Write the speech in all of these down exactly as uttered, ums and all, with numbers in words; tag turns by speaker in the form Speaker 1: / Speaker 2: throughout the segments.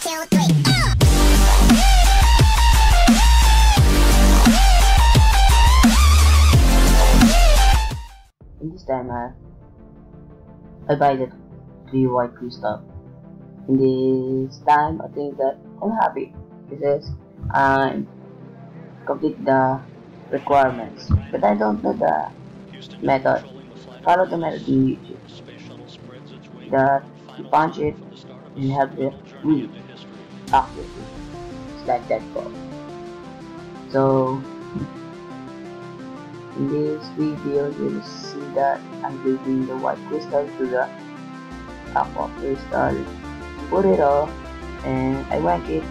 Speaker 1: two, three.
Speaker 2: In this time, I, I buy the three white crystal. In this time, I think that I'm happy because I complete the requirements, but I don't know the method. Follow the method in YouTube. That you punch it and you have the wheel accuracy. It's like that ball. So in this video you'll see that I'm using the white crystal to the aqua crystal. Put it off and I wank it.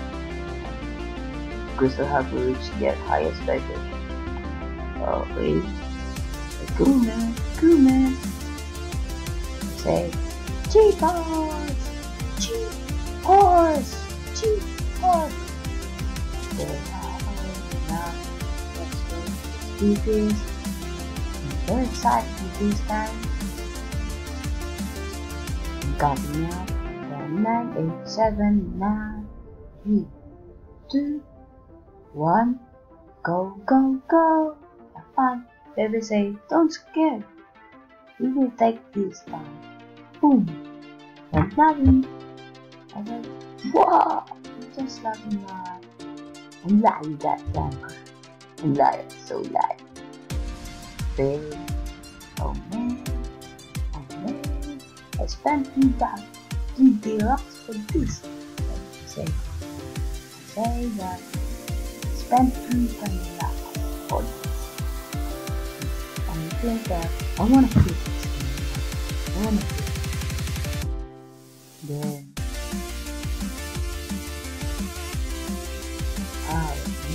Speaker 2: Crystal have to reach their highest level. Okay. Cool man, cool man. Say cheap horse, cheap horse, cheap horse. Then now let's go do this. I'm very excited with this time. I'm counting now. Ten, nine, eight, seven, nine, three, two, one. Go, go, go. Have fun. Baby say, don't scare. We will take this time. Boom. And nothing. I said, wow. I'm just laughing now. I'm lying that time. I'm lying, so lying. Baby. Oh man. Oh man. I spent three bucks, three bucks for this. I say, I say that. I spent three bucks for this. I think that I wanna quit this game. I wanna quit. Then I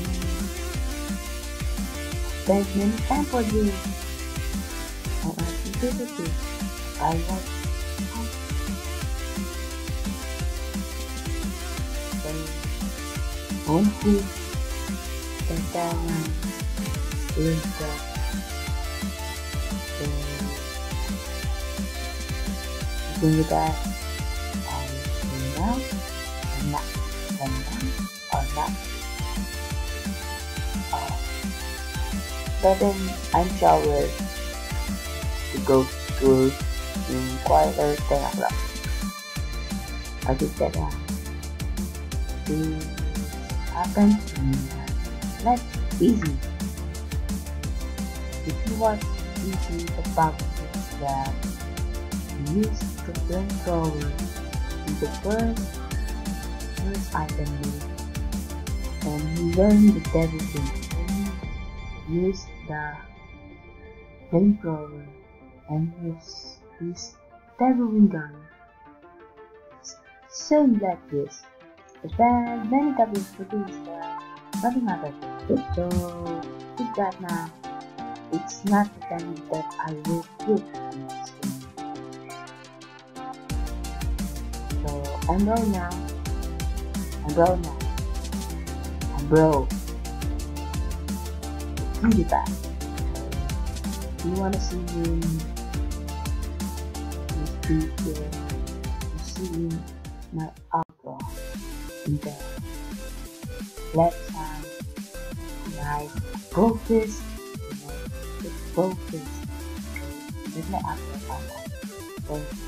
Speaker 2: spent many time for this. I want to do this. I want to I want to get that one with that. Do that and now and not and now or not. Uh, but then I'm showered to go to school in quarter ten o'clock. I think that uh, this happened and that's easy. If you want easy the fact is that use the flamethrower in the first first item list and learn the devil thing. Use the flamethrower and use this devil gun. Same like this. I spent many doubles for this but nothing happened. So with that now, it's not the time that I will quit in this game. So I'm bro now. I'm bro now. I'm bro. Pretty bad. If you wanna see him, this video, you see my outro in the left side. Right, focus. Focus. With my outro. So